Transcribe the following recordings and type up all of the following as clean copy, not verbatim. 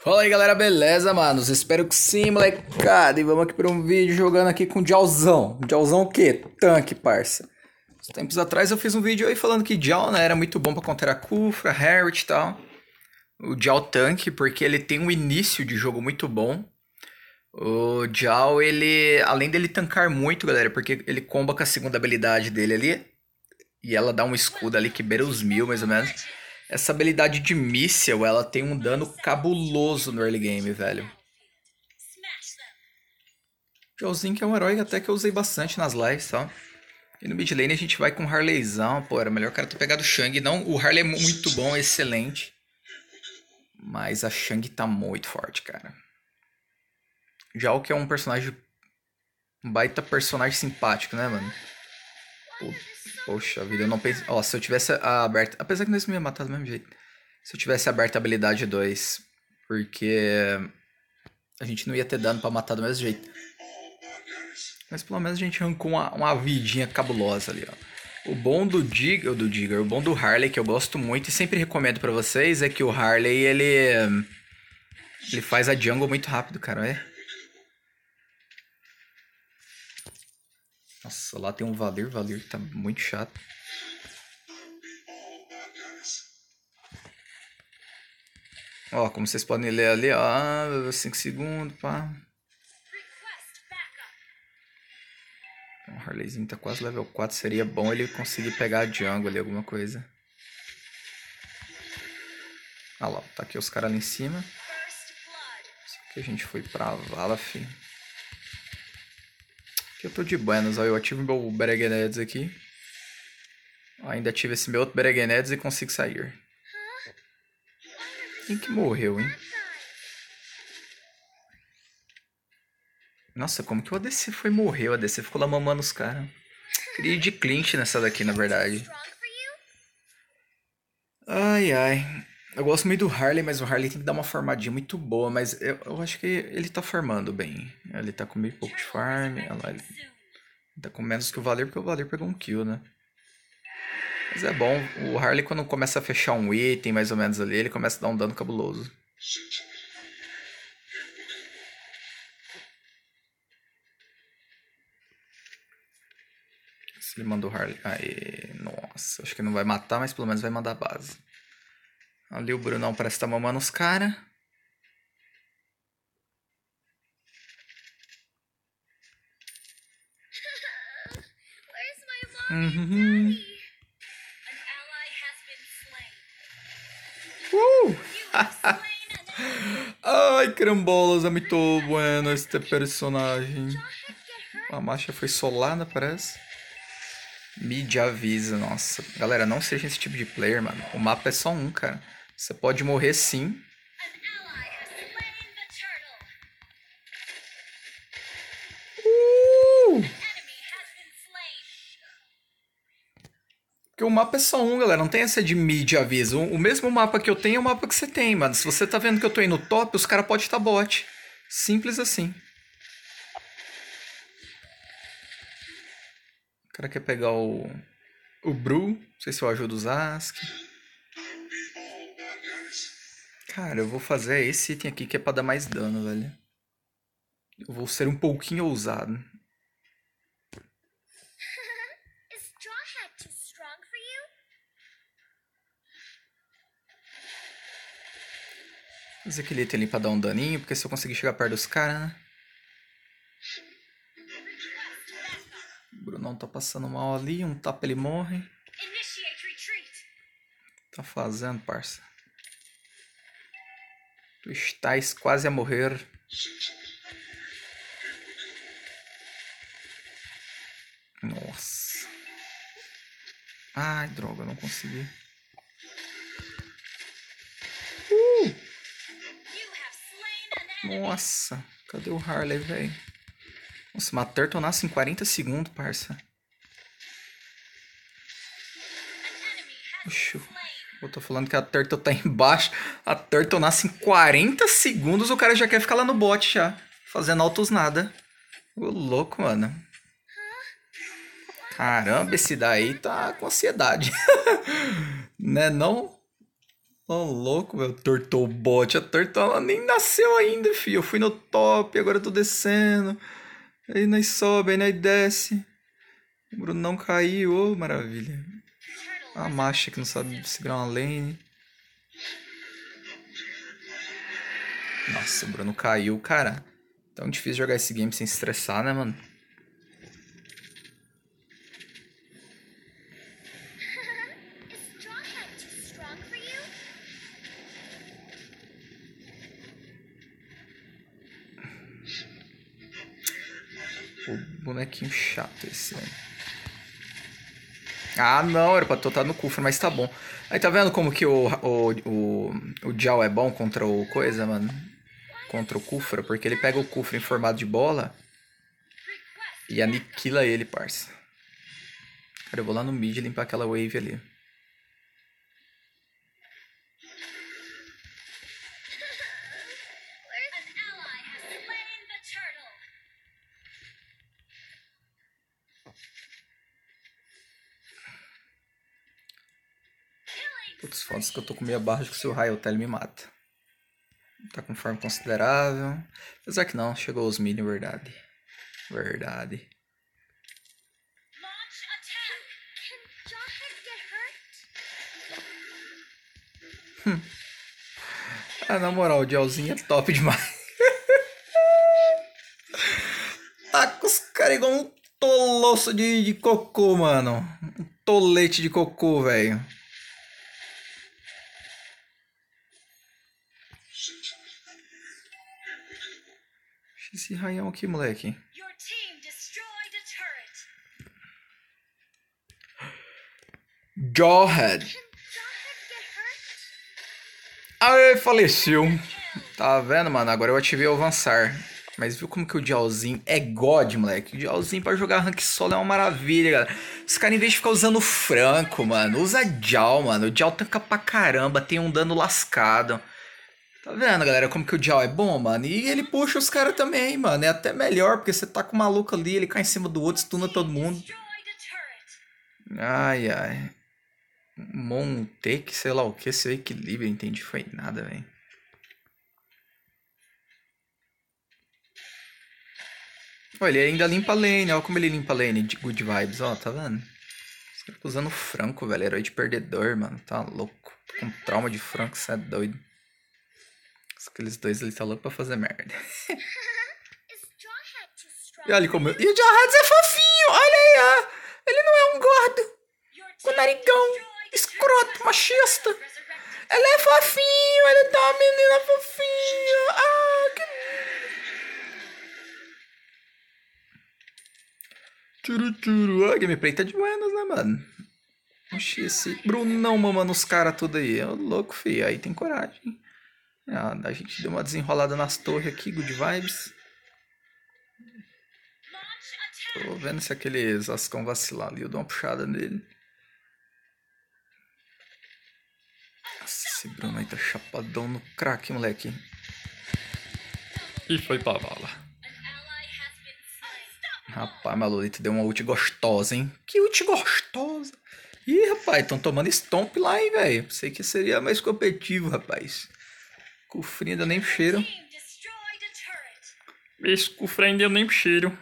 Fala aí galera, beleza, manos? Espero que sim, molecada. E vamos aqui para um vídeo jogando aqui com o Jiaozão. Jiaozão o quê? Tanque, parça. Uns tempos atrás eu fiz um vídeo aí falando que Jiao, né, era muito bom pra counter a Kufra, Harriet e tal. O Jiao tanque, porque ele tem um início de jogo muito bom. O Jiao, ele, além dele tancar muito, galera, porque ele comba com a segunda habilidade dele ali. E ela dá um escudo ali que beira os 1000, mais ou menos. Essa habilidade de míssil, ela tem um dano cabuloso no early game, velho. Joãozinho que é um herói até que eu usei bastante nas lives, tá? E no mid lane a gente vai com Harleyzão. Pô, era melhor o cara ter pegado o Shang. Não, o Harley é muito bom, é excelente. Mas a Shang tá muito forte, cara. Já o que é um personagem... Um baita personagem simpático, né, mano? Poxa vida, eu não pensei... Ó, se eu tivesse aberto... Apesar que nós me ia matar do mesmo jeito. Se eu tivesse aberto a habilidade 2. Porque... A gente não ia ter dano pra matar do mesmo jeito. Mas pelo menos a gente arrancou uma vidinha cabulosa ali, ó. O bom o bom do Harley, que eu gosto muito e sempre recomendo pra vocês, é que o Harley, ele faz a jungle muito rápido, cara, é? Nossa, lá tem um Valir que tá muito chato. Ó, como vocês podem ler ali, ó, 5 segundos, pá. O Harleyzinho tá quase level 4, seria bom ele conseguir pegar a jungle ali, alguma coisa. Ah lá, tá aqui os caras ali em cima. Só que a gente foi pra vala, fi. Aqui eu tô de buenas, ó, eu ativo meu Beregeneds aqui. Ainda tive esse meu outro Beregeneds e consigo sair. Quem que morreu, hein? Nossa, como que o ADC foi morrer? O ADC ficou lá mamando os caras. Queria ir de Clint nessa daqui, na verdade. Ai, ai. Eu gosto muito do Harley, mas o Harley tem que dar uma farmadinha muito boa. Mas eu acho que ele tá farmando bem. Ele tá com meio pouco de farm. Olha lá, ele tá com menos que o Valir, porque o Valir pegou um kill, né? Mas é bom. O Harley, quando começa a fechar um item, mais ou menos ali, ele começa a dar um dano cabuloso. Se ele mandou Harley. Aê, nossa. Acho que não vai matar, mas pelo menos vai mandar base. Ali o Brunão parece que tá mamando os caras. Uhum. Ai, carambolas, é muito bueno este personagem. A marcha foi solada, parece. Mid avisa, nossa. Galera, não seja esse tipo de player, mano. O mapa é só um, cara. Você pode morrer sim. Porque o mapa é só um, galera. Não tem essa de mid aviso. O mesmo mapa que eu tenho é o mapa que você tem, mano. Se você tá vendo que eu tô indo top, os caras podem estar bot. Simples assim. O cara quer pegar o Bru. Não sei se eu ajudo o Zask. Cara, eu vou fazer esse item aqui que é pra dar mais dano, velho. Eu vou ser um pouquinho ousado. Fazer aquele item ali pra dar um daninho, porque se eu conseguir chegar perto dos caras, né? O Brunão tá passando mal ali, um tapa ele morre. Tá fazendo, parça? Tu estás quase a morrer. Nossa. Ai, droga, não consegui. Nossa, cadê o Harley, velho? Nossa, uma Turtle nasce em 40 segundos, parça. Oxi, eu tô falando que a Turtle tá embaixo. A Turtle nasce em 40 segundos, o cara já quer ficar lá no bot já. Fazendo altos nada. Ô, louco, mano. Caramba, esse daí tá com ansiedade. Né não? Ô, louco, meu. Tortou o bot. A Tortola nem nasceu ainda, filho. Eu fui no top, agora eu tô descendo. Aí nós sobe, aí nós desce. O Bruno não caiu, ô, maravilha. A Masha que não sabe segurar uma lane. Nossa, o Bruno caiu, cara. Tão difícil jogar esse game sem se estressar, né, mano? O bonequinho chato esse, velho. Ah, não, era pra tu estar no Kufra, mas tá bom. Aí tá vendo como que o Jao é bom contra o coisa, mano? Contra o Kufra, porque ele pega o Kufra em formato de bola e aniquila ele, parça. Cara, eu vou lá no mid limpar aquela wave ali. Putz, foda que eu tô com meia barra de que se o raio Tele me mata. Tá com forma considerável. Apesar que não, chegou os minions, verdade. Verdade. Ah, na moral, o Dialzinho é top demais. Tá com os caras igual um toloço de cocô, mano. Um tolete de cocô, velho. Esse raião aqui, moleque. Jawhead. Aê, faleceu. Tá vendo, mano? Agora eu ativei o avançar. Mas viu como que o Dialzinho é God, moleque? O Dialzinho pra jogar rank solo é uma maravilha, galera. Os caras, em vez de ficar usando Franco, mano, usa Dial, mano. O Dial tanca pra caramba, tem um dano lascado. Tá vendo, galera, como que o Dial é bom, mano? E ele puxa os caras também, mano. É até melhor, porque você tá com o maluco ali, ele cai em cima do outro, stuna todo mundo. Ai, ai. Montec, sei lá o que, seu equilíbrio, entendi, foi nada, velho. Olha, ele ainda limpa a lane, olha como ele limpa a lane de good vibes, ó, tá vendo? Os caras usando Franco, velho, herói de perdedor, mano, tá louco. Tô com trauma de Franco, cê é doido. Aqueles dois ali tá louco pra fazer merda. E olha como... E o Jawhead é fofinho, olha aí, ó. Ele não é um gordo, com narigão, escroto, machista. Ele é fofinho, ele tá uma menina fofinha. Ah, que... Tchuru. A gameplay tá de buenas, né, mano? Oxi, esse Brunão mamando os caras tudo aí. É louco, filho. Aí tem coragem. Ah, a gente deu uma desenrolada nas torres aqui, good vibes. Tô vendo se aquele Zascão vacilar ali, eu dou uma puxada nele. Nossa, esse Bruno aí tá chapadão no crack, moleque. E foi pra vala. Rapaz, a Lolita deu uma ult gostosa, hein? Que ult gostosa. Ih, rapaz, tão tomando stomp lá, hein, velho. Pensei que seria mais competitivo, rapaz. Cufrinho ainda nem cheiro. Esse cufrinho ainda nem cheiro.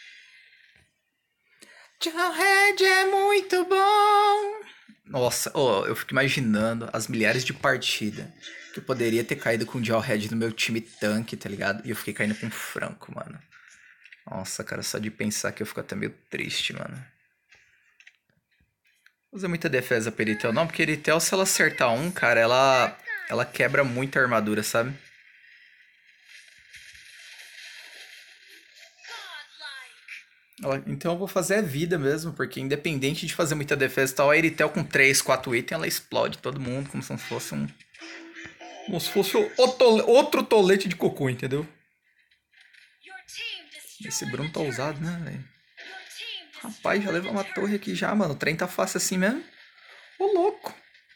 Jawhead é muito bom. Nossa, oh, eu fico imaginando as milhares de partidas que eu poderia ter caído com o Jawhead no meu time tanque, tá ligado? E eu fiquei caindo com o Franco, mano. Nossa, cara, só de pensar que eu fico até meio triste, mano. Usa muita defesa pra Eritel, não, porque Eritel, se ela acertar um, cara, ela quebra muito a armadura, sabe? Então eu vou fazer a vida mesmo, porque independente de fazer muita defesa e tal, a Eritel com 3, 4 itens, ela explode todo mundo, como se fosse um... Como se fosse outro tolete de cocô, entendeu? Esse Bruno tá ousado, né, velho? Rapaz, já levou uma torre aqui já, mano. O trem tá fácil assim mesmo. Ô, louco.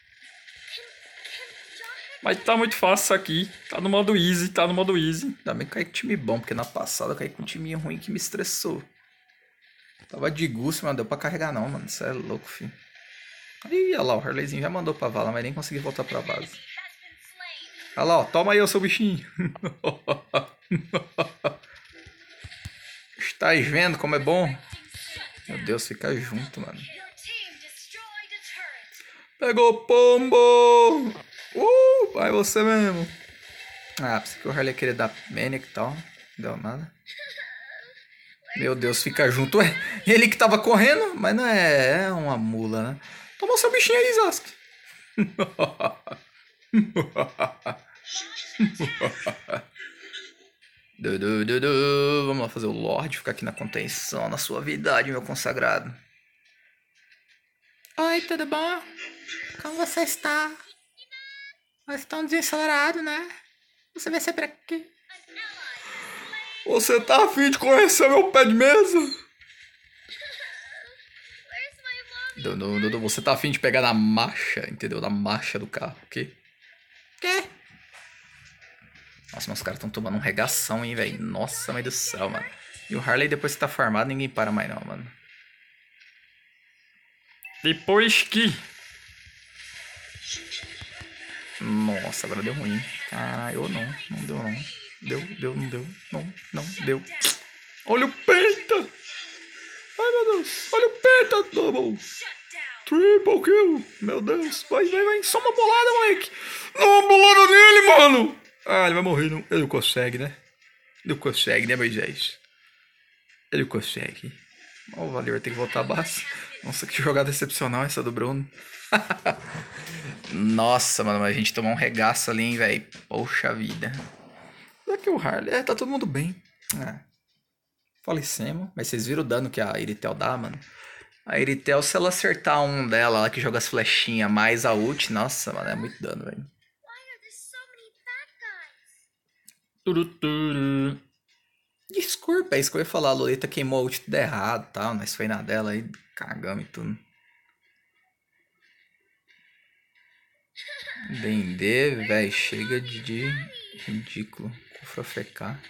Mas tá muito fácil isso aqui. Tá no modo easy, tá no modo easy. Ainda bem que caí com time bom, porque na passada eu caí com um time ruim que me estressou. Tava de gusto, mas não deu pra carregar não, mano. Isso é louco, filho. Ih, olha lá, o Harleyzinho já mandou pra vala, mas nem consegui voltar pra base. Olha lá, ó. Toma aí, ô seu bichinho. Estás vendo como é bom? Meu Deus, fica junto, mano. Pegou pombo! Vai você mesmo. Ah, pensei que o Harley queria dar Manic e tal. Não deu nada. Meu Deus, fica junto. Ué, ele que tava correndo, mas não é uma mula, né? Toma seu bichinho aí, Zask. Vamos lá fazer o Lorde ficar aqui na contenção, na suavidade, meu consagrado. Oi, tudo bom? Como você está? Nós estamos desacelerados, né? Você vai ser pra quê? Você tá afim de conhecer meu pé de mesa? Você tá afim de pegar na marcha, entendeu? Na marcha do carro, o quê? Quê? Nossa, meus caras estão tomando um regação, hein, velho? Nossa, mãe do céu, mano. E o Harley, depois que tá farmado, ninguém para mais não, mano. Depois que... Nossa, agora deu ruim. Caralho, não. Não deu, não. Não deu. Não, deu. Olha o peita! Ai, meu Deus. Olha o peita, double. Triple kill. Meu Deus. Vai. Só uma bolada, moleque. Não, uma bolada nele, mano. Ah, ele vai morrer, não. Ele consegue, né? Ele consegue, né, Moisés? Ele consegue. O Valir vai ter que voltar a base. Nossa, que jogada excepcional essa do Bruno. Nossa, mano, mas a gente tomou um regaço ali, hein, velho. Poxa vida. Aqui o Harley. Tá todo mundo bem. Falecemos. Mas vocês viram o dano que a Iritel dá, mano? A Iritel, se ela acertar um dela, ela que joga as flechinhas mais a ult, nossa, mano, é muito dano, velho. Desculpa, é isso que eu ia falar. A Lolita queimou a ult tudo errado e tal. Nós foi na dela aí, cagamos e tudo. D&D, velho, chega de ridículo. Kufra FK.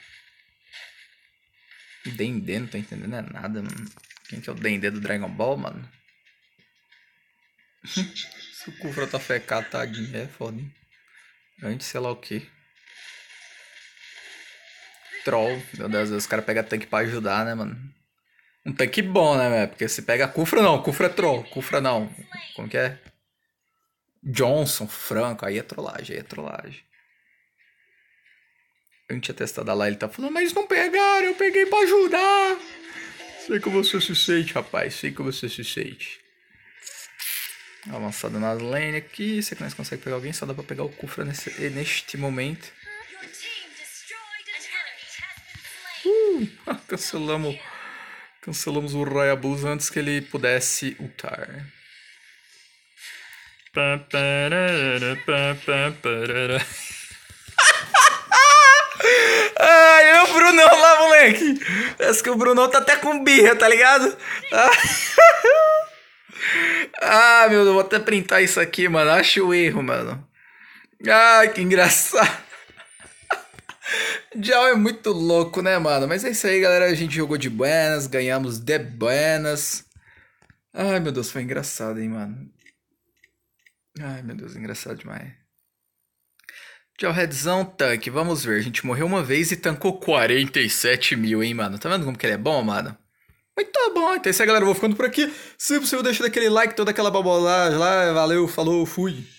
D&D, não tô entendendo nada, mano. Quem que é o D&D do Dragon Ball, mano? Se o Kufra tá FK, tadinho, é foda, hein? Antes, sei lá o que. Troll, meu Deus, os caras pegam tanque pra ajudar, né, mano? Um tanque bom, né, velho? Porque se pega Kufra, não, Kufra é troll, Kufra não. Como que é? Johnson, Franco, aí é trollagem, A gente tinha testado lá, ele tá falando, mas não pegaram, eu peguei pra ajudar. Sei como você se sente, rapaz, sei como você se sente. Avançado na lane aqui, sei que nós conseguimos pegar alguém, só dá pra pegar o Kufra neste momento. Cancelamos o Rayabuz antes que ele pudesse ultar. Ai, o Brunão lá, moleque. Parece que o Brunão tá até com birra, tá ligado? Meu Deus, vou até printar isso aqui, mano. Acho o erro, mano. Ai, que engraçado. Jao é muito louco, né, mano? Mas é isso aí, galera. A gente jogou de buenas, ganhamos de buenas. Ai, meu Deus, foi engraçado, hein, mano. Ai, meu Deus, engraçado demais. Jao Redzão, tanque. Vamos ver. A gente morreu uma vez e tancou 47 mil, hein, mano? Tá vendo como que ele é bom, mano? Mas tá bom, então é isso aí, galera. Eu vou ficando por aqui. Se possível, deixa daquele like, toda aquela babolagem lá. Valeu, falou, fui.